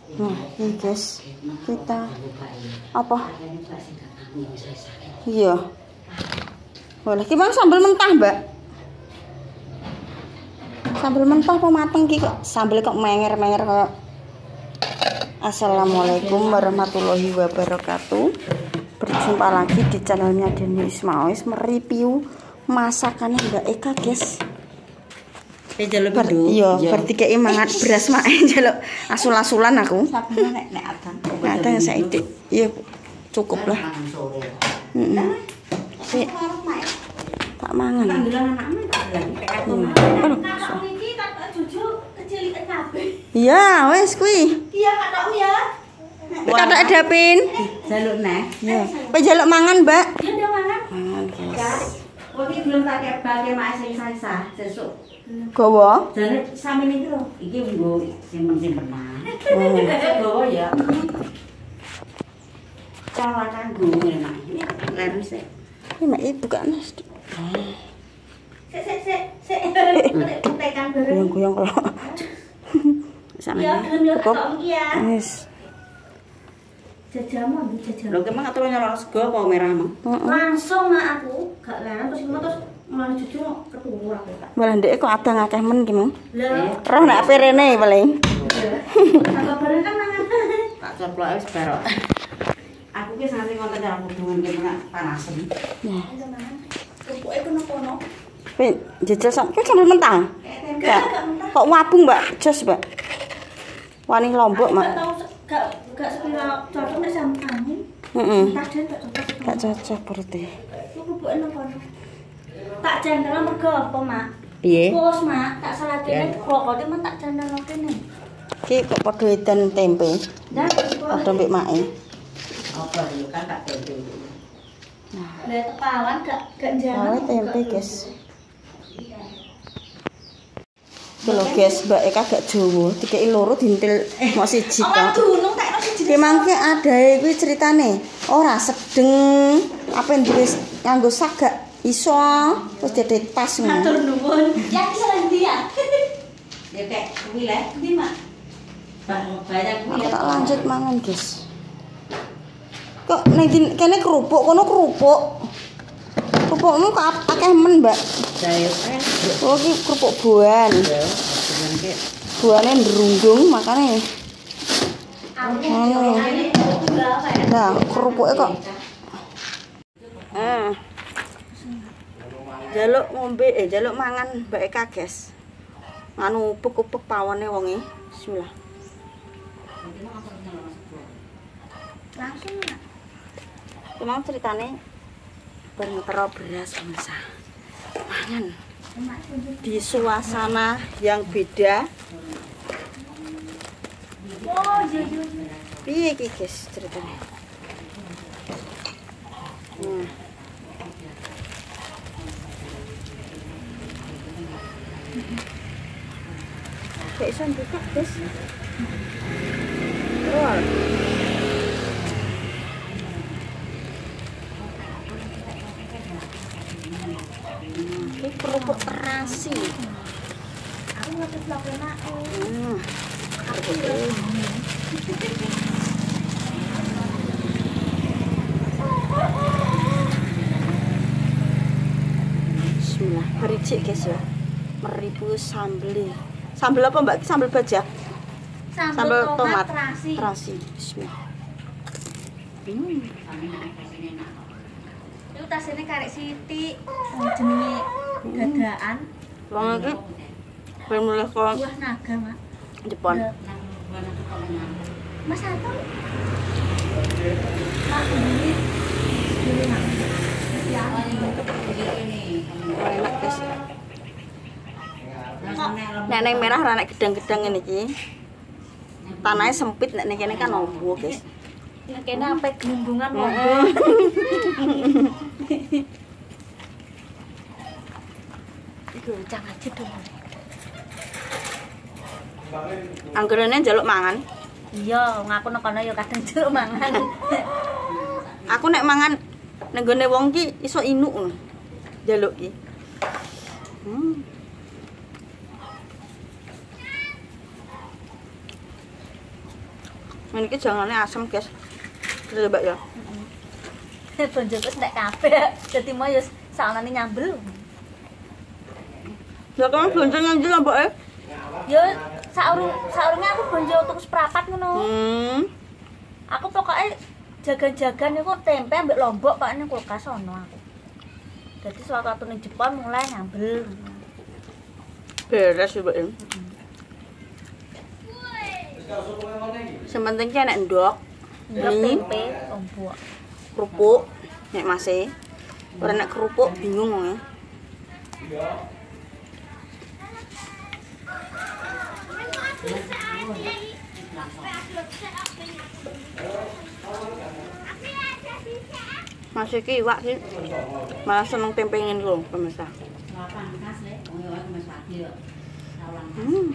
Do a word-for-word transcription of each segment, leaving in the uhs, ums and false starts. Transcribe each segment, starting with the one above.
Nah, ini guys, kita apa? Iya. Boleh, gimana sambal mentah, Mbak? Sambal mentah apa mateng ki kok sambal kok menger-menger kok. Assalamualaikum warahmatullahi wabarakatuh. Berjumpa lagi di channelnya Deni Ismail, mereview masakannya Mbak Eka, guys. Ber, iya, berarti kayak mangan beras mak jaluk asul-asulan aku. Sabene nek nek adang. Adang saiki. Iya, cukup lah. Heeh. Sik. Tak mangan. Tanduran anakmu tak bilang. Iki tak juju kecilikan kabeh. Iya, wis kuwi. Iya, katakmu ya. Katak dapin. Jaluk neh. Iya. Pe jaluk mangan, Mbak. Iya, udah mangan. Mangan, guys. Kok iki belum tak kebake mak sing sisa sesuk. Gawa? Jane sampeyan iki lho, iki nggo simpen-simpenan. Oh. Gawa ya. Cara kanggo ngene. Leren sik. Iki mak ibu kan. Sik sik sik sik. Tekan bareng. Goyang kok. Sampe. Ya, kok iki ya. Wis. Jajamu ambil jajamu. Lho kemang aturan nyolong sego apa merah mah? Langsung mak aku, gak leren terus terus malah jujur ketemu aku Kak. Malah ndek kok adang akeh men ki, Mang. Lho. Roh nek perene paling. Tambah bareng kan mangan. Tak coplok wis barok. Aku ki sangat ngonten cara hubungan ki mak panasen. Nah. Rupuke kono-kono. Pe jejel sak ki sambel mentah. Kok wabung, Mbak? Jos, Mbak. Wani lombok, Mak. Gak gak sepira cocok nek sambel angin. Heeh. Padahal gak cocok. Gak cocok berarti. Rupuke kono-kono. Tak jandel mergo apa, Mak? Piye? Bos, Mak, tak salatene klokote men tak jandel kene. Ki kok padha edan tempe. Lah, padha mbek make. Apa yo kan tak tempe. Nah, lha tepawan gak gak jandel. Tempe, guys. Lho, guys, Mbak Eka gak Jawa, dikeki loro dintil mok siji tok. Oh, dunung tekno siji. Ki mangke adae kuwi critane ora sedeng, apa duwe nganggo sagak iso terus dede tas ngono. Matur nuwun. Yang iso ndi ya? Ya kek kuwi le, ndi Mak? Banyak kuwi. Tak lanjut mangan, guys. Kok ning kene kerupuk, kono kerupuk. Kerupukmu kok akeh men, Mbak? Saya kan. Oh, iki kerupuk buan. Ya, ki buane ndrunggung makane. Ngono. Nah, kerupuke kok. Ah. Jaluk ngombe eh jaluk mangan Mbak Eka, guys. Nganu upuk-upuk pawone wonge. Bismillah. Langsung. Emang ceritane bareng karo beras masak. Mangan. Di suasana yang beda. Oh, iya iya. Piye iki, guys, ceritane? Hmm. Kayak iso buka, guys. Wah. Ini kerupuk terasi. Aku ngerti vlognya Mak. Hmm. Bismillah, pericik guys ya. Meribu sambel. Sambel apa Mbak? Sambel baja? Sambel, sambel tomat, tomat terasi. Terasi. Bismillah. Hmm. Itu tasene karek Siti, jenenge dadaan. Wong iki ben mulih kok buah naga, Mak. Jepon. Mas Ato. Mak ini. Ini Mak. Ya, ini. Enak, guys. Nek neng merah ra nek gedang-gedang ngene iki. Tanahnya sempit nek ning kene kan ombo, guys. Nek kene ampe gelumbungan ombo. Iku cang aja dong. Anggerane njaluk mangan. Iya, ngaku nek kono ya kadang njaluk mangan. Aku nek mangan ning gone wong ki iso inuk ngono. Njaluk ki. Hmm. Ini jangannya asam, guys. Terus Mbak ya. Heeh. Bonjo wis nek kabeh. Dadi mau ya saunane nyambel. Ya kan bonjo nyambel lho, Mbak. Ya saurung saurunge aku bonjo tuku seprapat ngono. Hmm. Aku pokoknya jagan-jagan niku tempe ambek lombok kok ning kulkas ono aku. Dadi sewaktu ning Jepang mulai nyambel. Beres ya, Mbak. Sementing ki enek ndok, Ndok tempe, lombok, kerupuk, nek masih. Ora nek kerupuk bingung wong ya. Masih ki iwak ki. Malah seneng tempe ngene lho, pemirsa. Hmm.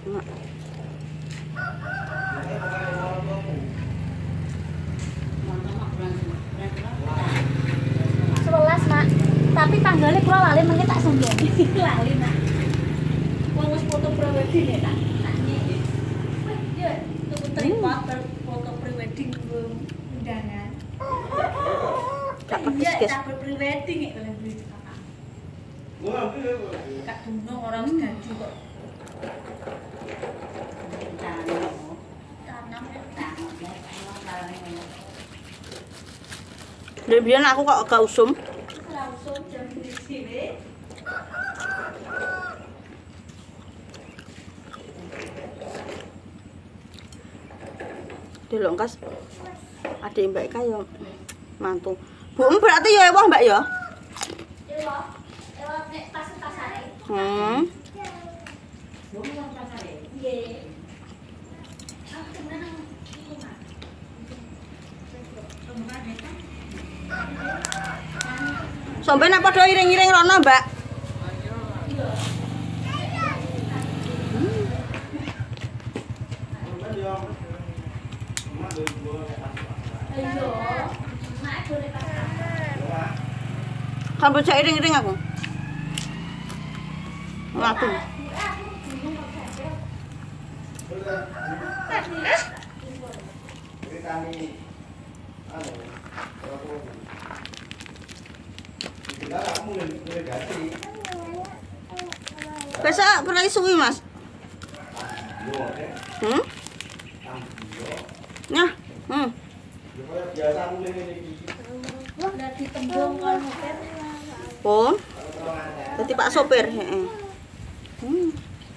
sebelas Nak. Tapi tanggalnya kula lali mengke tak sombong. Lali Nak. Wong wis foto prewedding ya Nak. Wah, yo tuku tripod foto prewedding undangan. Gak pedes, guys. Tak prewedding ya kalau beli kakak. Kak Dunung orang wis dadi kok. Dari biyen aku kok agak usum. Langsung jam di sini. Dilongkas. Adik Mbak Eka yo mantu. Bu, berarti ya ewah Mbak ya? Ewah. Ewah nek pas-pasare. Hmm. Bu nang pasare. Nggih. Aku nang Sampai nak padha iring-iring rono, Mbak. Kan bocah iring-iring aku. Ngatu. Besok pernah suwi Mas? Hmm? Nah, hmm. Wah, lagi tembung kan sopir. Oh. Berarti Pak sopir, heeh. Hmm.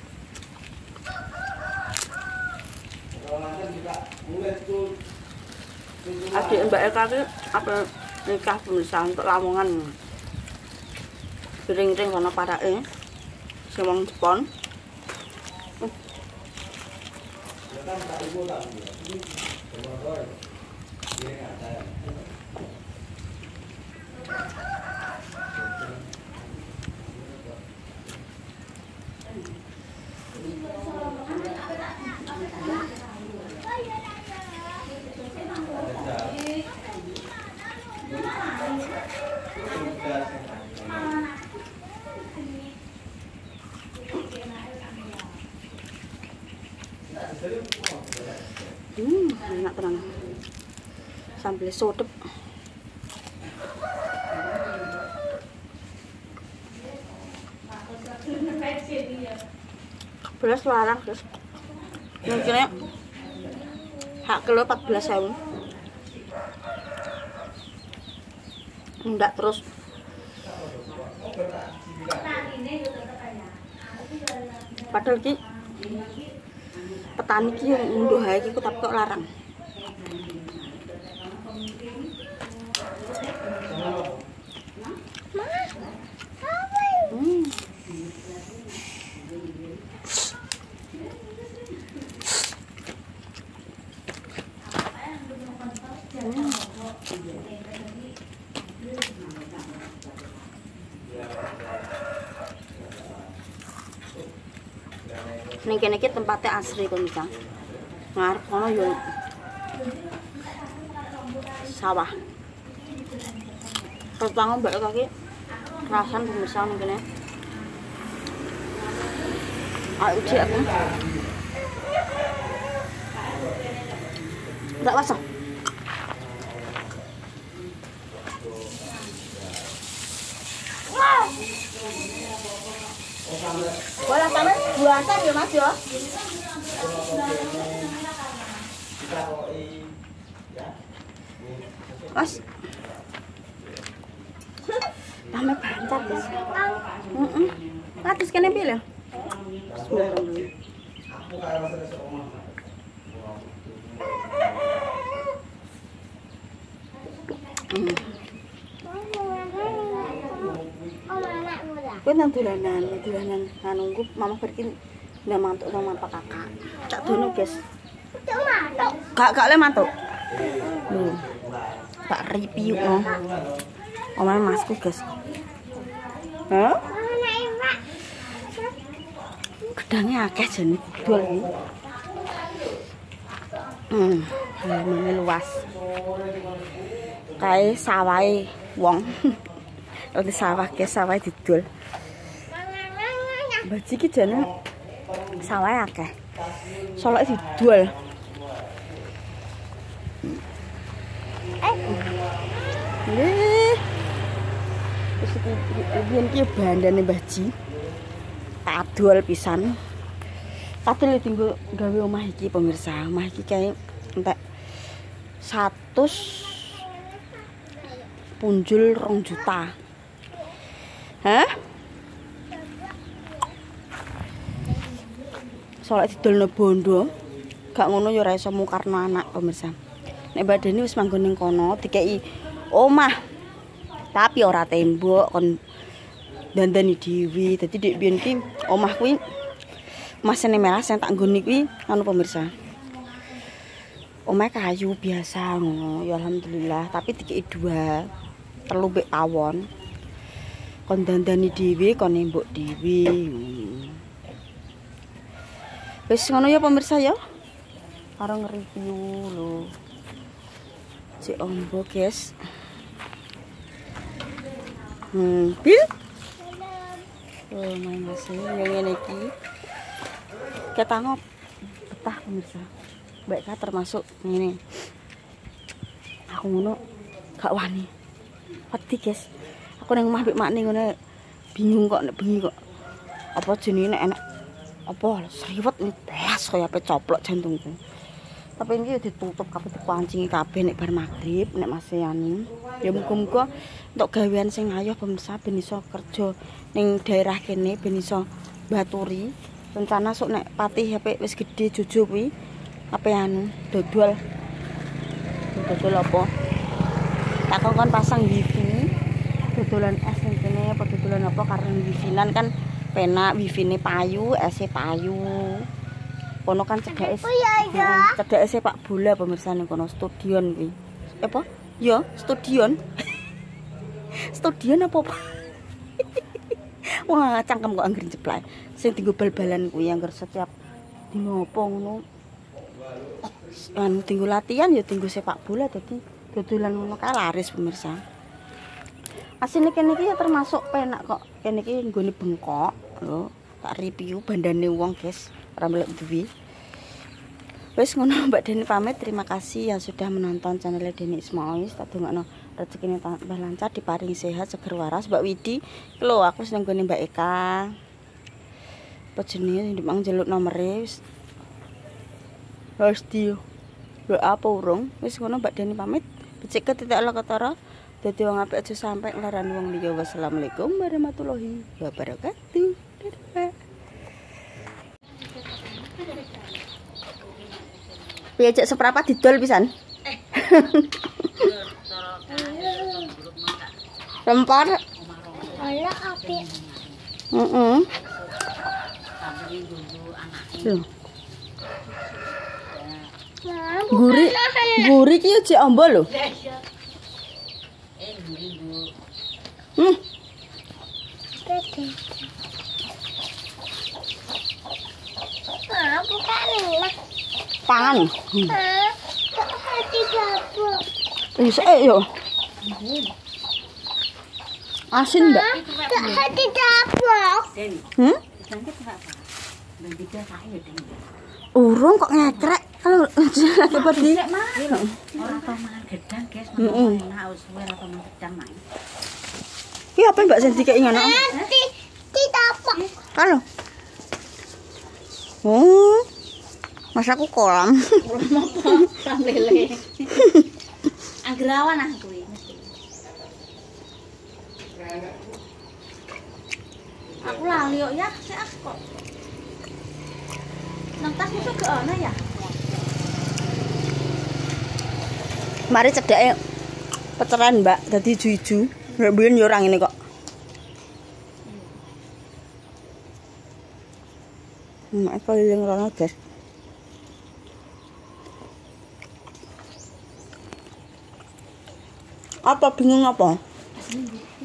Adik Mbak Eka itu apa nikah pemirsa untuk Lamongan. Ring-ring kono parake. Sing wong Jepang. Hmm, enak tenang. Sambal sodep. Belas larang, guys. Mungkinnya hak kilo empat belas ribu. Enggak terus. Padahal ki petani ki yang unduh hae ki tapi kok larang. Hmm. Ning kene iki tempatnya asri kon bisa. Ngarep kono yo sawah. Pertama Mbak kaki kerasan pemirsa ning kene. Ayo uji aku. Enggak wasah. Bola sama buatan ya Mas ya. Mas. Tame bantat Mas. Heeh. Kados kene piye lho? Bismillahirrahmanirrahim. Hmm. Kowe nang dolanan, dolanan nunggu mama pergi ndak mantuk sama Pak Kakak. Tak dono, guys. Cuk mantuk. Gak gak le mantuk. Lho. Tak review no. Omah masku, guys. Hah? Gedangnya akeh jane didol iki. Hmm, halamane luas. Kae sawahe wong. Ora sawah ke sawah didol. Baji iki jane sawahe akeh. Soloke didol. Eh. Nggih. Wis iki biyen iki bandane Mbah Ji. Adol pisan. Padahal tinggal gawe omah iki pemirsa. Omah iki kae entek seratus punjul rong juta. Hah? Soalnya didolno bondo, gak ngono ya ora iso mukarno anak pemirsa. Nek badane wis manggon ning kono dikeki omah. Tapi ora tembok kon dandani dhewe. Dadi dek biyen ki omah kuwi masene merah sing tak nggoni kuwi anu pemirsa. Omah kayu biasa ngono. Ya alhamdulillah, tapi dikeki dua, telu mbek pawon. Kon dandani dhewe, kon nembok dhewe. Wis ngono ya pemirsa ya. Karo nge-review lho. Cek ombo, guys. Hmm, bil. Oh, main masih yang ngene iki. Ketangop betah pemirsa. Mbak Ka termasuk ngene. Aku ngono gak wani. Wedi, guys. Aku nang omah mbek makne ngono bingung kok nek bengi kok. Apa jenenge nek enak apa sriwet ini blas kaya ape coplok jantungku. Tapi ini ditutup kabeh dipancingi kabeh nek bar magrib nek masih ani. Ya muga-muga untuk gawean sing ayoh pemirsa ben iso kerja ning daerah kene ben iso baturi. Rencana sok nek patih ape wis gedhe jojo kuwi ape anu dodol. Dodol apa? Tak kon pasang wifi. Dodolan es ning kene apa dodolan apa karena wifi-nan kan penak wifi-ne payu, ese payu. Kono kan cedake. Cedake sepak bola pemirsa ning kono stadion kuwi. Apa? Ya, stadion. Stadion apa apa? Wah, cangkem kok anggere jeplak. Sing dienggo bal-balan kuwi anggere setiap dino apa ngono. Anu tinggu latihan ya tinggu sepak bola dadi dodolan ngono kae laris pemirsa. Asine kene iki ya termasuk penak kok. Kene iki nggone bengkok lho. Tak review bandane wong, guys. Ora melok duwi. Wis ngono Mbak Deni pamit. Terima kasih yang sudah menonton channel Deni Ismail. Tak dongakno rezekine tambah lancar, diparingi sehat, seger waras. Mbak Widi, lho aku seneng nggone Mbak Eka. Apa jenenge ndemang njaluk nomere wis. Wis di. Lho apa urung? Wis ngono Mbak Deni pamit. Becik ke titik ala ketara. Dadi wong apik aja sampai nglarani wong liya. Wassalamualaikum warahmatullahi wabarakatuh. Dadah. Piye cek seprapat didol pisan? Rempar. Ala apik. Heeh. Guri, guri ki yo jek amba lho. Hmm. Ah, bukan lah. Pangan. Ah, hati gabuk. Wis eh yo. Asin ndak? Hati gabuk. Hmm? Urung kok ngekrek. Halo, lagi pergi. Orang tau mangan gedang, guys. Enak wis suwe ora tau mangan gedang, Mak. Iki apa Mbak Sen dikek ngono? Tidak apa. Halo. Oh. Masaku kolam. Kolam apa? Kolam lele. Anggerawan ah kuwi mesti. Aku lali kok ya, sik ah kok. Nang tas musuh gak ana ya? Mari cedake peceran, Mbak, dadi ijo-ijo. Nek biyen yo ora ngene kok. Mak keliling rono, guys. Apa bingung apa?